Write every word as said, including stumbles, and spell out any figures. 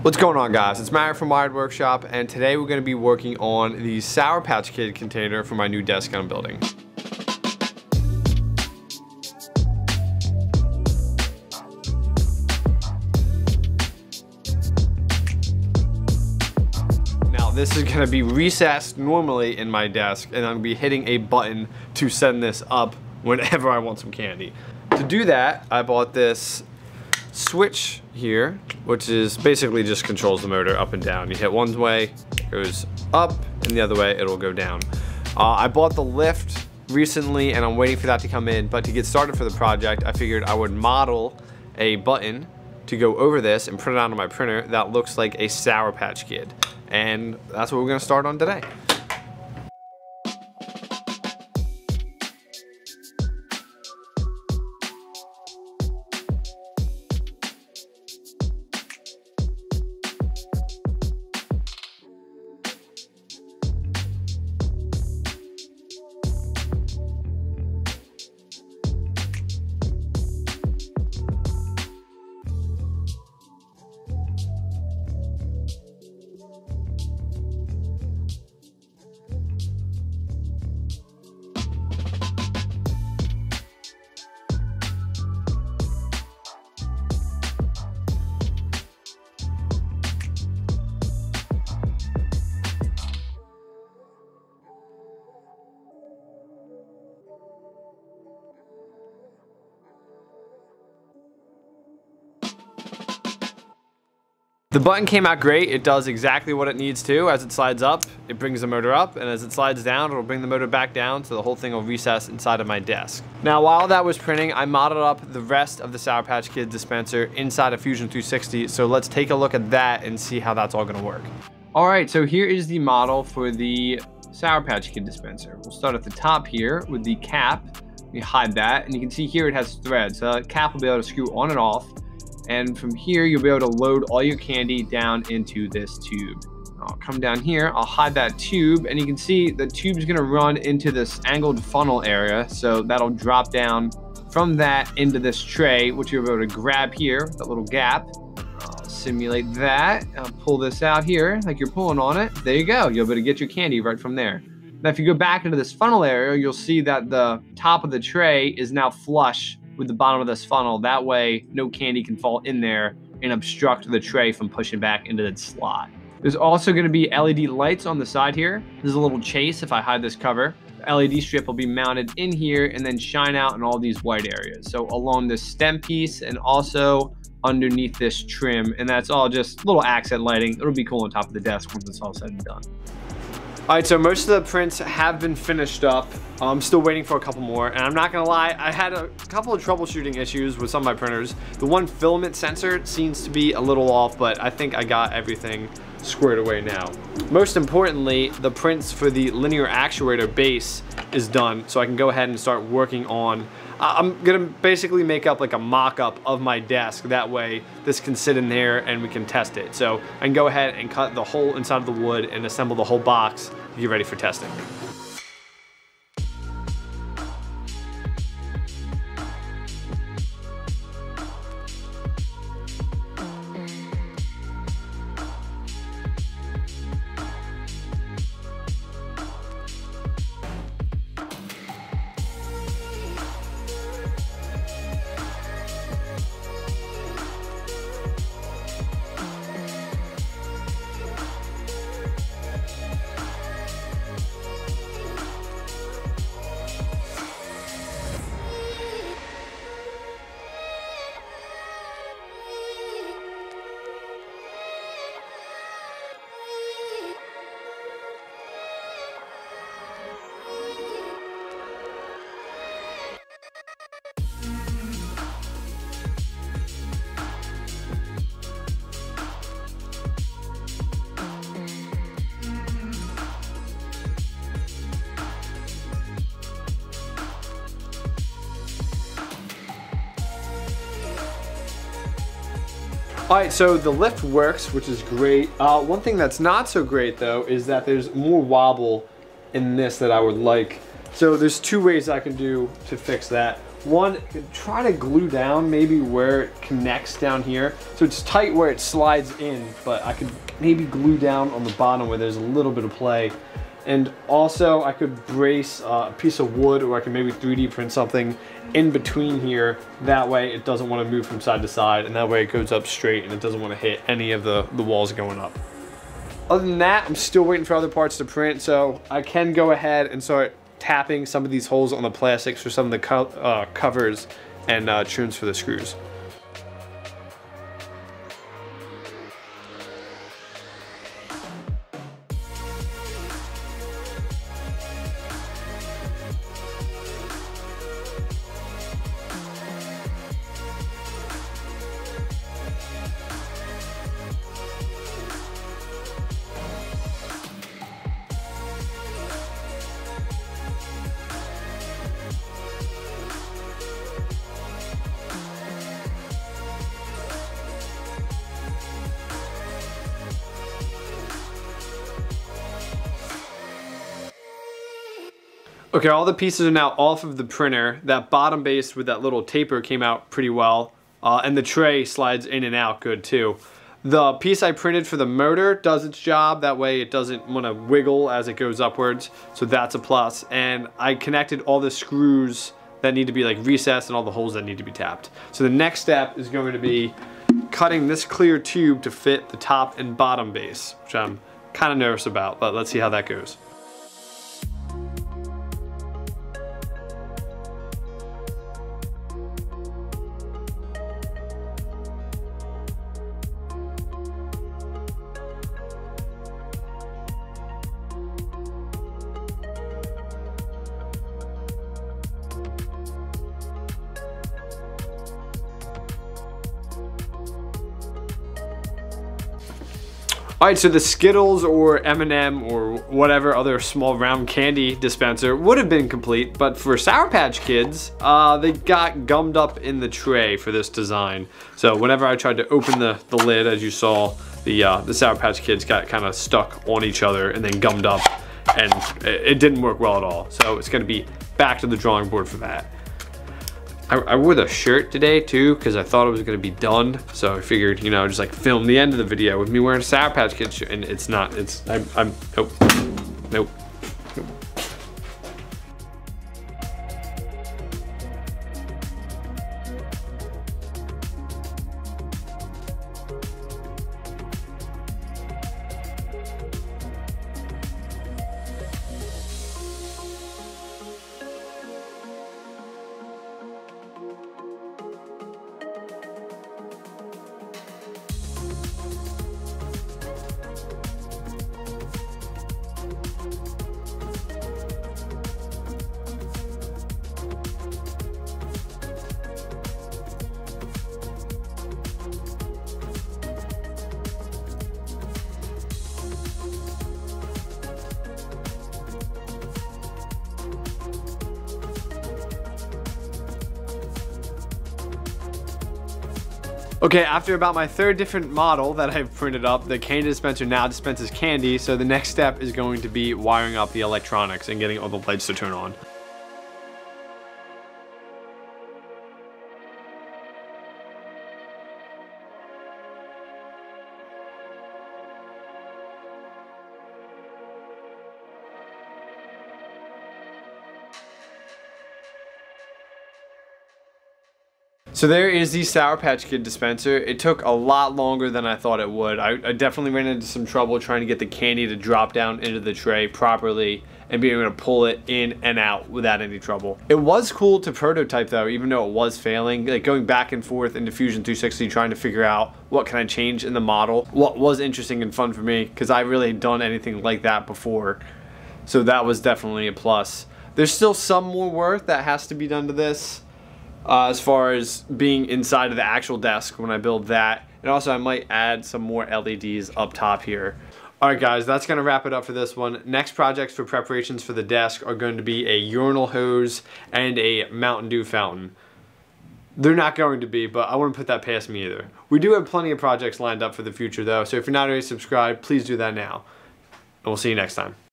What's going on, guys? It's Matt from Wired Workshop, and today we're going to be working on the Sour Patch Kid container for my new desk I'm building. Now this is going to be recessed normally in my desk, and I'm going to be hitting a button to send this up whenever I want some candy. To do that, I bought this switch here, which is basically just controls the motor up and down. You hit one way, it goes up, and the other way, it'll go down. Uh, I bought the lift recently, and I'm waiting for that to come in, but to get started for the project, I figured I would model a button to go over this and print it out on my printer that looks like a Sour Patch Kid. And that's what we're gonna start on today. The button came out great. It does exactly what it needs to. As it slides up, it brings the motor up, and as it slides down, it'll bring the motor back down, so the whole thing will recess inside of my desk. Now, while that was printing, I modeled up the rest of the Sour Patch Kid dispenser inside of Fusion three sixty, so let's take a look at that and see how that's all gonna work. All right, so here is the model for the Sour Patch Kid dispenser. We'll start at the top here with the cap. We hide that, and you can see here it has threads, so that cap will be able to screw on and off. And from here, you'll be able to load all your candy down into this tube. I'll come down here, I'll hide that tube, and you can see the tube's gonna run into this angled funnel area, so that'll drop down from that into this tray, which you'll be able to grab here, that little gap. I'll simulate that. I'll pull this out here, like you're pulling on it. There you go, you'll be able to get your candy right from there. Now, if you go back into this funnel area, you'll see that the top of the tray is now flush with the bottom of this funnel. That way, no candy can fall in there and obstruct the tray from pushing back into that slot. There's also gonna be L E D lights on the side here. There's a little chase if I hide this cover. The L E D strip will be mounted in here and then shine out in all these white areas. So along this stem piece and also underneath this trim, and that's all just little accent lighting. It'll be cool on top of the desk once it's all said and done. All right, so most of the prints have been finished up. I'm still waiting for a couple more, and I'm not gonna lie, I had a couple of troubleshooting issues with some of my printers. The one filament sensor seems to be a little off, but I think I got everything squared away now. Most importantly, the prints for the linear actuator base is done, so I can go ahead and start working on. I'm gonna basically make up like a mock-up of my desk. That way this can sit in there and we can test it. So I can go ahead and cut the hole inside of the wood and assemble the whole box to get ready for testing. All right, so the lift works, which is great. Uh, one thing that's not so great though is that there's more wobble in this that I would like. So there's two ways I can do to fix that. one, try to glue down maybe where it connects down here. So it's tight where it slides in, but I could maybe glue down on the bottom where there's a little bit of play. And also I could brace uh, a piece of wood, or I can maybe three D print something in between here. That way it doesn't want to move from side to side, and that way it goes up straight and it doesn't want to hit any of the, the walls going up. Other than that, I'm still waiting for other parts to print, so I can go ahead and start tapping some of these holes on the plastics for some of the co uh, covers and uh, trims for the screws. Okay, all the pieces are now off of the printer. That bottom base with that little taper came out pretty well. Uh, and the tray slides in and out good too. The piece I printed for the motor does its job. That way it doesn't want to wiggle as it goes upwards. So that's a plus. And I connected all the screws that need to be like recessed and all the holes that need to be tapped. So the next step is going to be cutting this clear tube to fit the top and bottom base, which I'm kind of nervous about, but let's see how that goes. Alright, so the Skittles or M and M or whatever other small round candy dispenser would have been complete, but for Sour Patch Kids, uh, they got gummed up in the tray for this design. So whenever I tried to open the, the lid, as you saw, the, uh, the Sour Patch Kids got kind of stuck on each other and then gummed up, and it, it didn't work well at all. So it's going to be back to the drawing board for that. I, I wore the shirt today too because I thought it was going to be done, so I figured, you know, just like film the end of the video with me wearing a Sour Patch Kids shirt, and it's not. It's I'm, I'm nope, nope. Okay, after about my third different model that I've printed up, the candy dispenser now dispenses candy, so the next step is going to be wiring up the electronics and getting all the lights to turn on. So there is the Sour Patch Kid dispenser. It took a lot longer than I thought it would. I, I definitely ran into some trouble trying to get the candy to drop down into the tray properly and being able to pull it in and out without any trouble. It was cool to prototype though, even though it was failing. Like going back and forth into Fusion three sixty trying to figure out what can I change in the model. What was interesting and fun for me because I really had done anything like that before. So that was definitely a plus. There's still some more work that has to be done to this. Uh, as far as being inside of the actual desk when I build that. And also I might add some more L E Ds up top here. Alright guys, that's going to wrap it up for this one. Next projects for preparations for the desk are going to be a urinal hose and a Mountain Dew fountain. They're not going to be, but I wouldn't put that past me either. We do have plenty of projects lined up for the future though, so if you're not already subscribed, please do that now. And we'll see you next time.